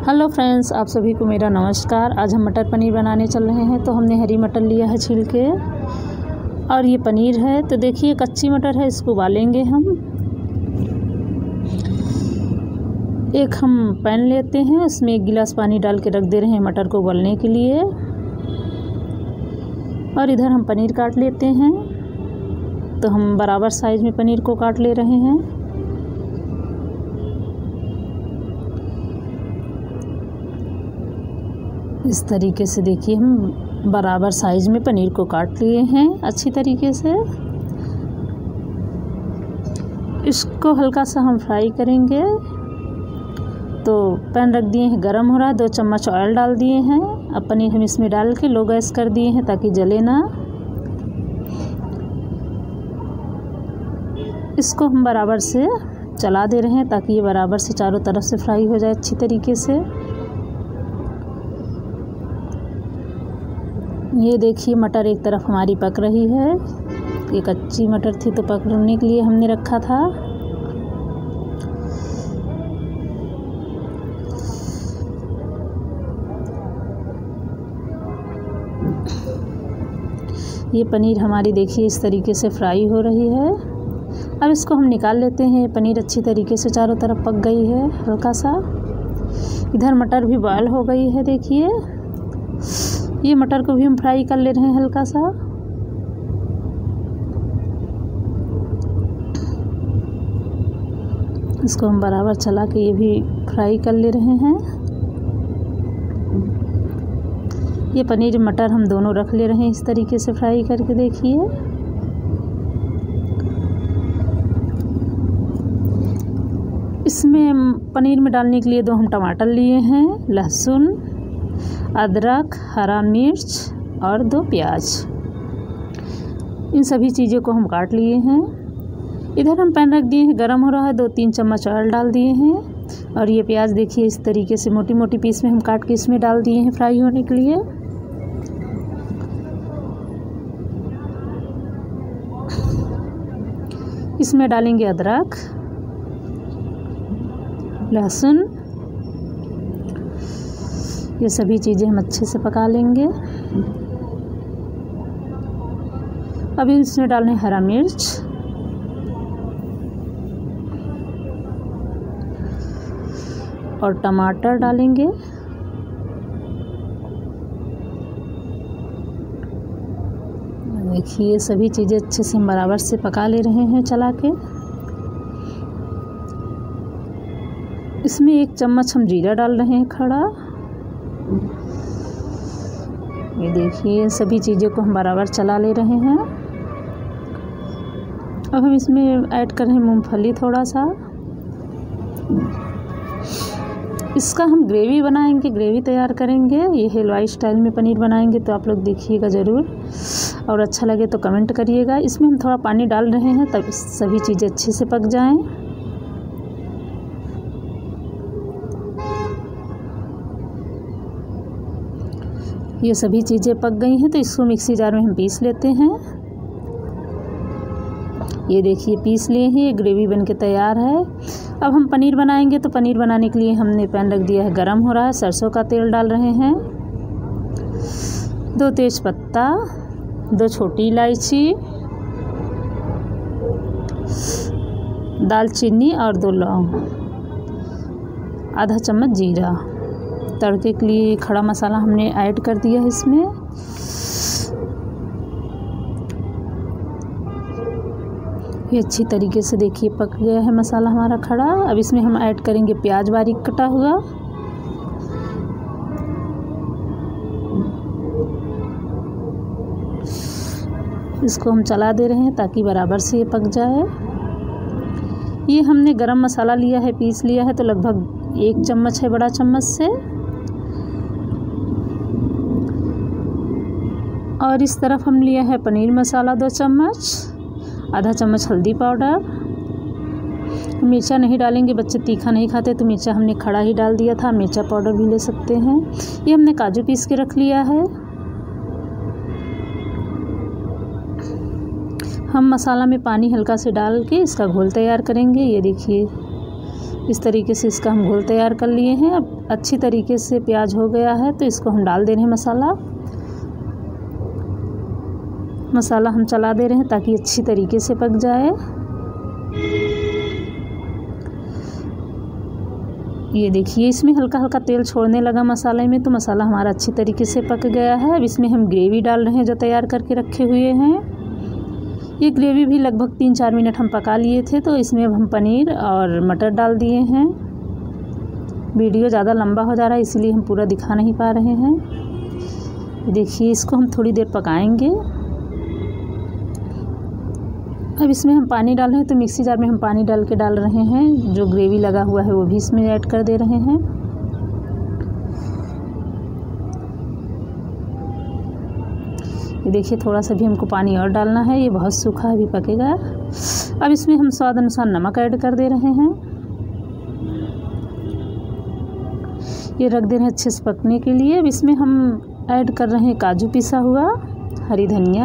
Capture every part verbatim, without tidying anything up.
Hello friends, आप सभी को मेरा नमस्कार। आज हम मटर पनीर बनाने चल रहे हैं। तो हमने हरी मटर लिया है छील के, और ये पनीर है। तो देखिए कच्ची मटर है, इसको उबालेंगे हम। एक हम पैन लेते हैं, उसमें एक गिलास पानी डाल के रख दे रहे हैं मटर को उबलने के लिए। और इधर हम पनीर काट लेते हैं। तो हम बराबर साइज़ में पनीर को काट ले रहे हैं। इस तरीके से देखिए हम बराबर साइज़ में पनीर को काट लिए हैं अच्छी तरीके से। इसको हल्का सा हम फ्राई करेंगे। तो पैन रख दिए हैं, गरम हो रहा है। दो चम्मच ऑयल डाल दिए हैं। अब पनीर हम इसमें डाल के लो गैस कर दिए हैं ताकि जले ना। इसको हम बराबर से चला दे रहे हैं ताकि ये बराबर से चारों तरफ से फ्राई हो जाए अच्छी तरीके से। ये देखिए मटर एक तरफ हमारी पक रही है। ये कच्ची मटर थी तो पकने के लिए हमने रखा था। ये पनीर हमारी देखिए इस तरीके से फ्राई हो रही है। अब इसको हम निकाल लेते हैं। पनीर अच्छी तरीके से चारों तरफ पक गई है हल्का सा। इधर मटर भी बॉयल हो गई है। देखिए ये मटर को भी हम फ्राई कर ले रहे हैं हल्का सा। इसको हम बराबर चला के ये भी फ्राई कर ले रहे हैं। ये पनीर मटर हम दोनों रख ले रहे हैं इस तरीके से फ्राई करके। देखिए इसमें पनीर में डालने के लिए दो हम टमाटर लिए हैं, लहसुन, अदरक, हरा मिर्च और दो प्याज। इन सभी चीज़ों को हम काट लिए हैं। इधर हम पैन रख दिए हैं, गरम हो रहा है। दो तीन चम्मच ऑयल डाल दिए हैं। और ये प्याज देखिए इस तरीके से मोटी मोटी पीस में हम काट के इसमें डाल दिए हैं फ्राई होने के लिए। इसमें डालेंगे अदरक, लहसुन। ये सभी चीज़ें हम अच्छे से पका लेंगे। अभी इसमें डालने हरा मिर्च, और टमाटर डालेंगे। देखिए सभी चीज़ें अच्छे से हम बराबर से पका ले रहे हैं चला के। इसमें एक चम्मच हम जीरा डाल रहे हैं खड़ा। ये देखिए सभी चीज़ों को हम बराबर चला ले रहे हैं। अब हम इसमें ऐड कर रहे हैं मूंगफली थोड़ा सा। इसका हम ग्रेवी बनाएंगे, ग्रेवी तैयार करेंगे। ये हलवाई स्टाइल में पनीर बनाएंगे। तो आप लोग देखिएगा ज़रूर, और अच्छा लगे तो कमेंट करिएगा। इसमें हम थोड़ा पानी डाल रहे हैं तब सभी चीज़ें अच्छे से पक जाएं। ये सभी चीज़ें पक गई हैं तो इसको मिक्सी जार में हम पीस लेते हैं। ये देखिए पीस लिए हैं, ये ग्रेवी बनके तैयार है। अब हम पनीर बनाएंगे। तो पनीर बनाने के लिए हमने पैन रख दिया है, गरम हो रहा है। सरसों का तेल डाल रहे हैं, दो तेज पत्ता, दो छोटी इलायची, दालचीनी और दो लौंग, आधा चम्मच जीरा। तड़के के लिए खड़ा मसाला हमने ऐड कर दिया है इसमें। ये अच्छी तरीके से देखिए पक गया है मसाला हमारा खड़ा। अब इसमें हम ऐड करेंगे प्याज बारीक कटा हुआ। इसको हम चला दे रहे हैं ताकि बराबर से ये पक जाए। ये हमने गरम मसाला लिया है, पीस लिया है। तो लगभग एक चम्मच है, बड़ा चम्मच से। और इस तरफ हम लिया है पनीर मसाला दो चम्मच, आधा चम्मच हल्दी पाउडर। मिर्चा नहीं डालेंगे, बच्चे तीखा नहीं खाते तो मिर्चा हमने खड़ा ही डाल दिया था। मिर्चा पाउडर भी ले सकते हैं। ये हमने काजू पीस के रख लिया है। हम मसाला में पानी हल्का से डाल के इसका घोल तैयार करेंगे। ये देखिए इस तरीके से इसका हम घोल तैयार कर लिए हैं। अब अच्छी तरीके से प्याज हो गया है तो इसको हम डाल दे रहे हैं मसाला मसाला हम चला दे रहे हैं ताकि अच्छी तरीके से पक जाए। ये देखिए इसमें हल्का हल्का तेल छोड़ने लगा मसाले में, तो मसाला हमारा अच्छी तरीके से पक गया है। अब इसमें हम ग्रेवी डाल रहे हैं जो तैयार करके रखे हुए हैं। ये ग्रेवी भी लगभग तीन चार मिनट हम पका लिए थे, तो इसमें अब हम पनीर और मटर डाल दिए हैं। वीडियो ज़्यादा लंबा हो जा रहा है इसलिए हम पूरा दिखा नहीं पा रहे हैं। देखिए इसको हम थोड़ी देर पकाएंगे। अब इसमें हम पानी डाल रहे हैं, तो मिक्सी जार में हम पानी डाल के डाल रहे हैं। जो ग्रेवी लगा हुआ है वो भी इसमें ऐड कर दे रहे हैं। ये देखिए थोड़ा सा भी हमको पानी और डालना है, ये बहुत सूखा अभी पकेगा। अब इसमें हम स्वाद अनुसार नमक ऐड कर दे रहे हैं। ये रख दे रहे हैं अच्छे से पकने के लिए। अब इसमें हम ऐड कर रहे हैं काजू पिसा हुआ, हरी धनिया।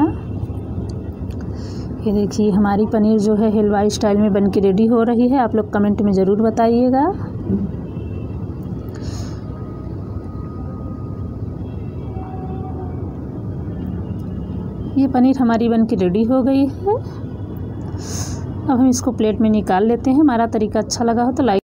ये देखिए हमारी पनीर जो है हलवाई स्टाइल में बन के रेडी हो रही है। आप लोग कमेंट में ज़रूर बताइएगा। ये पनीर हमारी बन के रेडी हो गई है। अब हम इसको प्लेट में निकाल लेते हैं। हमारा तरीका अच्छा लगा हो तो लाइक